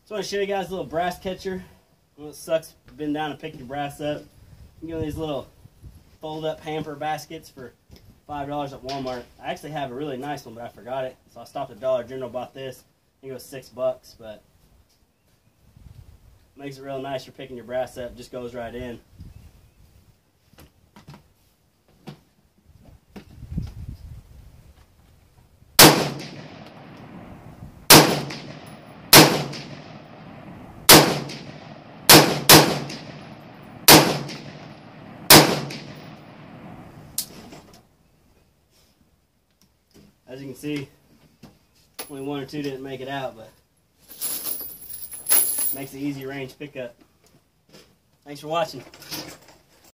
So I want to show you guys a little brass catcher. Well, it sucks been down and picked your brass up. You can get these little fold-up hamper baskets for $5 at Walmart. I actually have a really nice one, but I forgot it. So I stopped at Dollar General, bought this. I think it was $6, but makes it real nice for picking your brass up. Just goes right in. As you can see, only one or two didn't make it out, but makes it easy range pickup. Thanks for watching.